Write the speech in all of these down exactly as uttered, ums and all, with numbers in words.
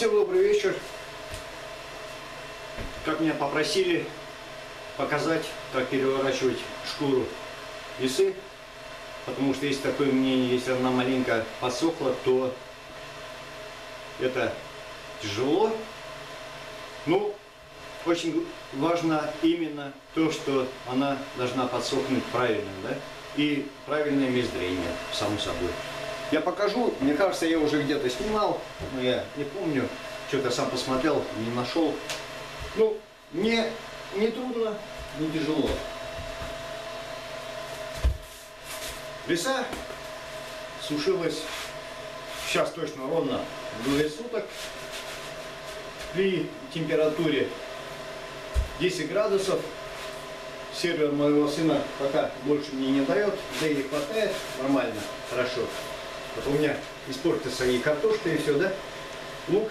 Всем добрый вечер. Как меня попросили показать, как переворачивать шкуру весы, потому что есть такое мнение, если она маленько подсохла, то это тяжело. Ну, очень важно именно то, что она должна подсохнуть правильно, да, и правильное межзрение, само собой. Я покажу, мне кажется, я уже где-то снимал, но я не помню, что-то сам посмотрел, не нашел. Ну, не, не трудно, не тяжело. Веса сушилась сейчас точно ровно двое суток при температуре десять градусов. Сервер моего сына пока больше мне не дает, да и хватает нормально, хорошо. Вот у меня испортится и картошка, и все, да? Лук.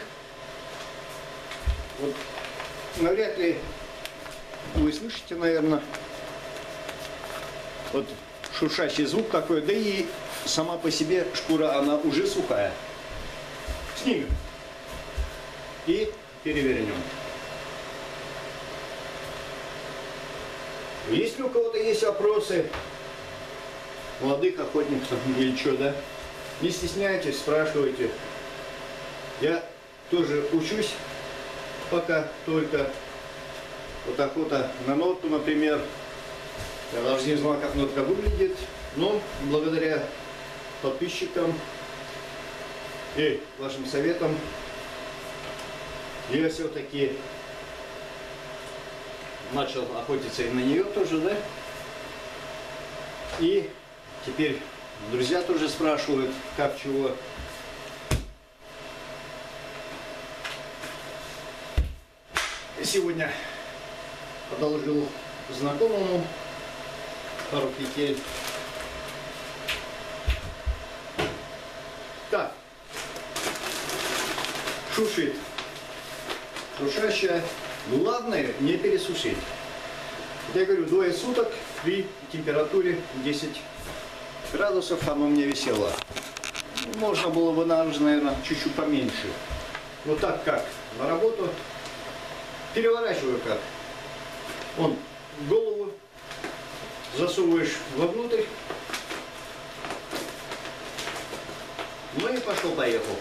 Вот навряд ли вы слышите, наверное, вот шуршащий звук такой, да и сама по себе шкура, она уже сухая. Снимем и перевернем. Если у кого-то есть вопросы, молодых охотников или что, да, не стесняйтесь, спрашивайте. Я тоже учусь пока только. Вот охота на нотку, например. Я даже не знал, как нотка выглядит, но благодаря подписчикам и вашим советам я все-таки начал охотиться и на нее тоже, да? И теперь друзья тоже спрашивают, как чего. Сегодня одолжил знакомому пару петель. Так, шуршит. Шуршащая. Главное не пересушить. Я говорю, двое суток при температуре десять градусов оно мне висело. Можно было бы, наверное, чуть-чуть поменьше. Вот так как на работу. Переворачиваю как. Он голову засовываешь вовнутрь. Ну и пошел-поехал.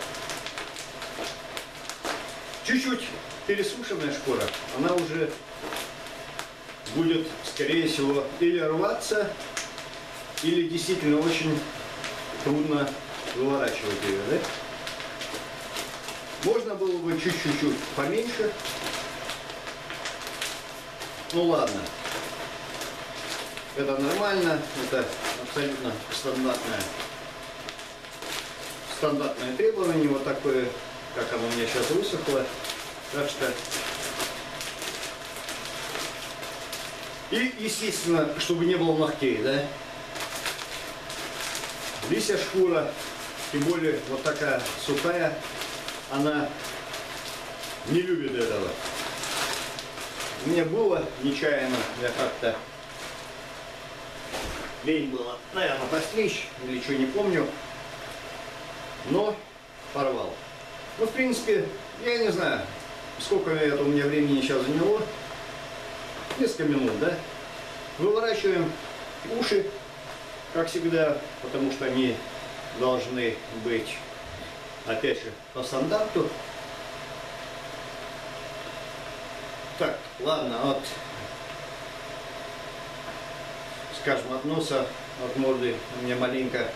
Чуть-чуть пересушенная шкура, она уже будет, скорее всего, или рваться, или действительно очень трудно выворачивать ее, да? Можно было бы чуть-чуть поменьше. Ну ладно. Это нормально, это абсолютно стандартное, стандартное требование, вот такое, как оно у меня сейчас высохло. Так что и, естественно, чтобы не было ногтей, да? Лисья шкура, тем более вот такая сухая, она не любит этого. Мне было нечаянно, я как-то лень было, наверное, постричь или что, не помню, но порвал. Ну, в принципе, я не знаю, сколько это у меня времени сейчас заняло. Несколько минут, да? Выворачиваем уши, как всегда, потому что они должны быть, опять же, по стандарту. Так, ладно, от, скажем, от носа, от морды у меня маленько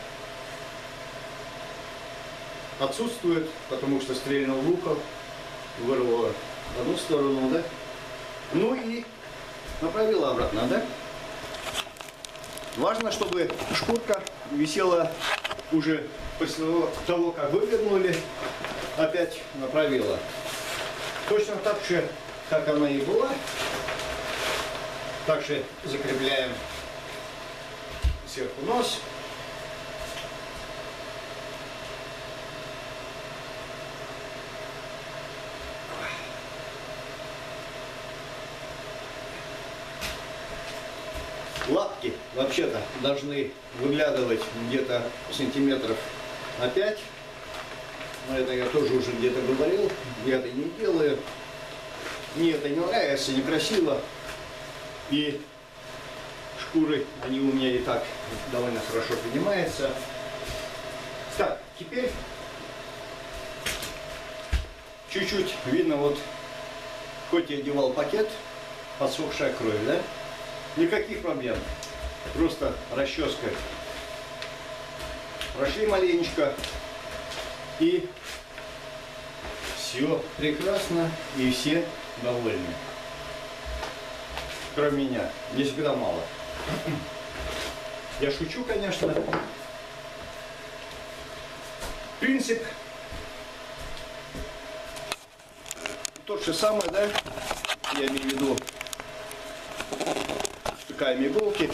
отсутствует, потому что стрельнул в ухо, вырвало в одну сторону, да? Ну и направила обратно, да? Важно, чтобы шкурка висела уже после того, как вывернули, опять направила. Точно так же, как она и была. Также закрепляем сверху нос. Лапки вообще-то должны выглядывать где-то сантиметров на пять. но это я тоже уже где-то говорил, я это не делаю. Мне это не нравится, некрасиво. И шкуры, они у меня и так довольно хорошо принимаются. Так, теперь чуть-чуть видно, вот, хоть я одевал пакет, подсохшая кровь, да? Никаких проблем. Просто расческой прошли маленечко, и все прекрасно, и все довольны. Кроме меня. Мне всегда мало. Я шучу, конечно. Принцип тот же самый, да? Я имею в виду втыкаем иголки.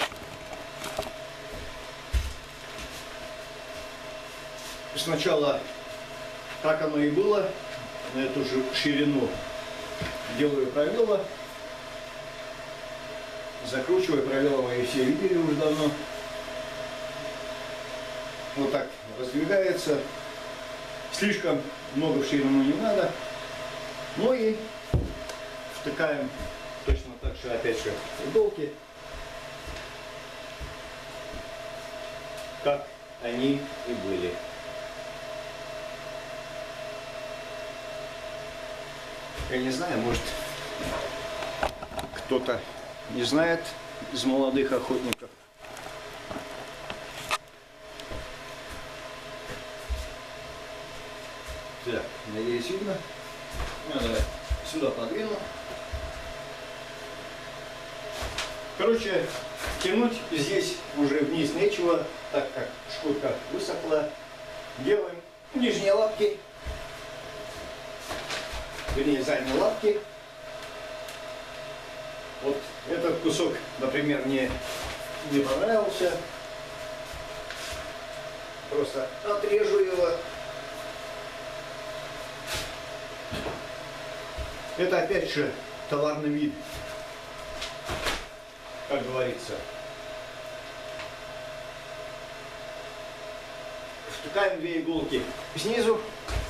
Сначала, как оно и было, на эту же ширину делаю правила, закручиваю правила, мои все видели уже давно. Вот так раздвигается. Слишком много в ширину не надо. Ну и втыкаем точно так же, опять же, иголки, как они и были. Я не знаю, может, кто-то не знает из молодых охотников. Так, надеюсь, видно. Ну, давай сюда подвину. Короче, тянуть здесь уже вниз нечего, так как шкурка высохла. Делаем нижние лапки. Вернее, задние лапки. Вот этот кусок, например, мне не понравился. Просто отрежу его. Это опять же товарный вид, как говорится. Втыкаем две иголки снизу.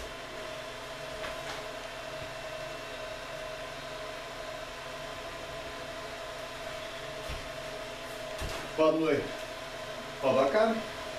По одной по бокам.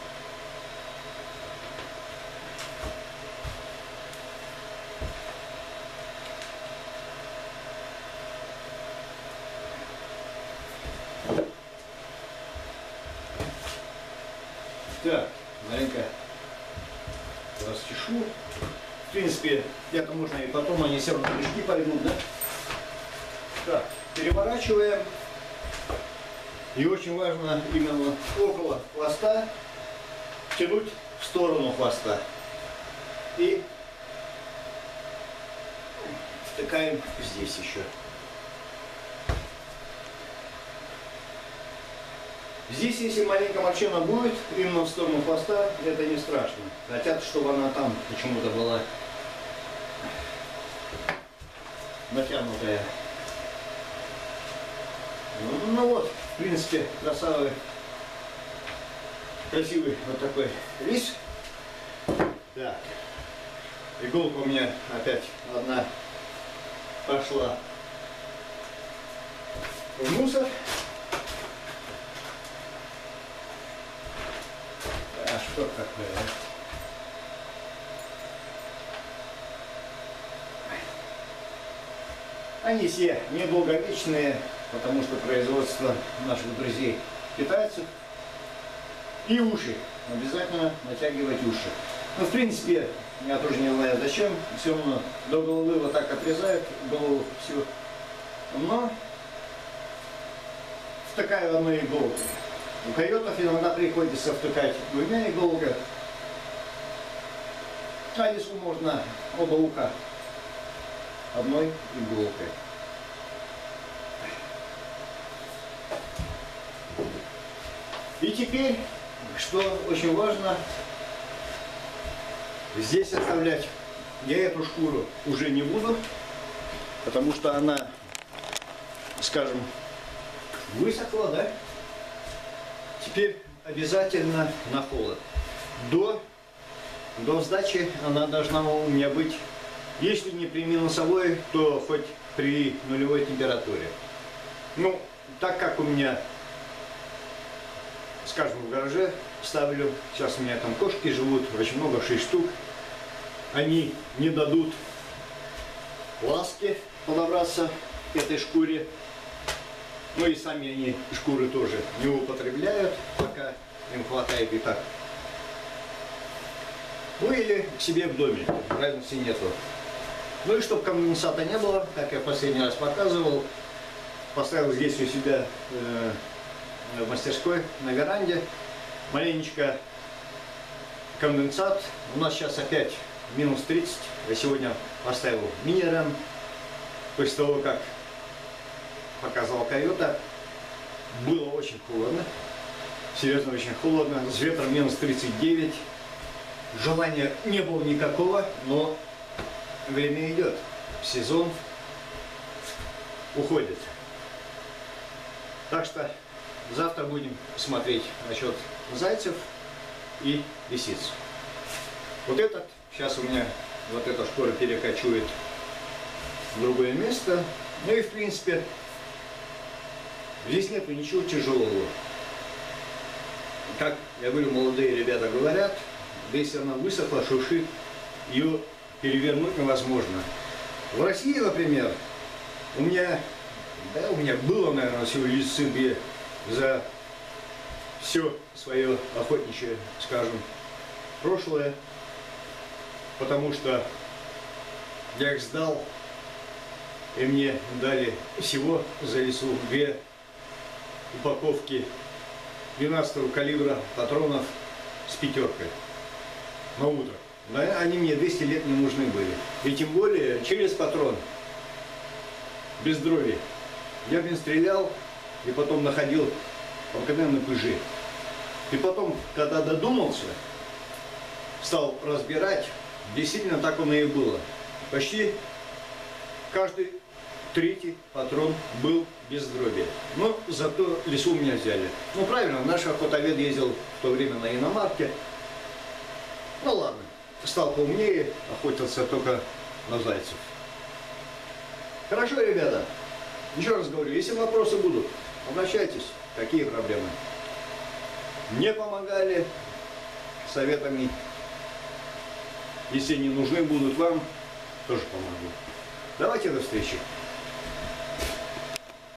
Так, маленько расчешу. В принципе, это можно и потом, они все равно мешки пойдут, да? Так, переворачиваем. И очень важно именно около хвоста тянуть в сторону хвоста. И втыкаем здесь еще. Здесь, если маленькая морщина будет, именно в сторону хвоста, это не страшно. Хотят, чтобы она там почему-то была натянутая. Ну, ну вот, в принципе, красавый, красивый вот такой лис. Так, иголка у меня опять одна пошла в мусор. А что такое? Они все недолговечные, потому что производство наших друзей китайцев. И уши. Обязательно натягивать уши. Ну, в принципе, я тоже не знаю зачем. Все равно до головы вот так отрезают, голову всю. Но втыкаю одной иголкой. У койотов иногда приходится втыкать двумя иголками. А лису можно оба уха одной иголкой. И теперь, что очень важно, здесь оставлять я эту шкуру уже не буду, потому что она, скажем, высохла, да? Теперь обязательно на холод. До до сдачи она должна у меня быть, если не при минусовой, то хоть при нулевой температуре. Ну, так как у меня, скажем, в гараже ставлю, сейчас у меня там кошки живут, очень много, шесть штук, они не дадут ласки подобраться к этой шкуре. Ну и сами они шкуры тоже не употребляют, пока им хватает и так. Ну или к себе в доме, разницы нету. Ну и чтобы конденсата не было, как я последний раз показывал, поставил здесь у себя э, в мастерской на веранде маленечко конденсат. У нас сейчас опять минус тридцать. Я сегодня поставил мини-рэм. После того, как показал койота, было очень холодно. Серьезно, очень холодно. С ветром минус тридцать девять. Желания не было никакого, но время идет. Сезон уходит. Так что завтра будем смотреть насчет зайцев и лисиц. Вот этот, сейчас у меня вот эта шкура перекочует в другое место. Ну и в принципе здесь нету ничего тяжелого. Как я говорю, молодые ребята говорят, да если она высохла, шуршит, ее перевернуть невозможно. В России, например, у меня, да, у меня было, наверное, всего лисицы две за все свое охотничье, скажем, прошлое, потому что я их сдал, и мне дали всего за лису две упаковки двенадцатого калибра патронов с пятеркой на утро. Да, они мне двести лет не нужны были. И тем более через патрон, без дроби. Я, блин, стрелял и потом находил обыкновенные пыжи. И потом, когда додумался, стал разбирать, действительно так оно и было. Почти каждый третий патрон был без дроби. Но зато лису у меня взяли. Ну правильно, наш охотовед ездил в то время на иномарке. Ну ладно, стал поумнее, охотился только на зайцев. Хорошо, ребята. Еще раз говорю, если вопросы будут, обращайтесь. Какие проблемы? Не помогали советами. Если не нужны будут вам, тоже помогу. Давайте до встречи.